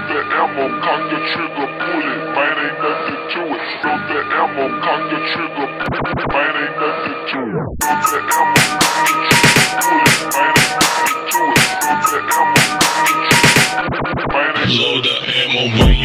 the ammo, cock the trigger, pull it, man, ain't nothing to it. Load the ammo, cock the trigger, man, ain't nothing to it. Load the ammo, cock the trigger, pull it, man, ain't nothing to it. Load the ammo, cock the trigger, man, ain't nothing to it. Load the ammo, man.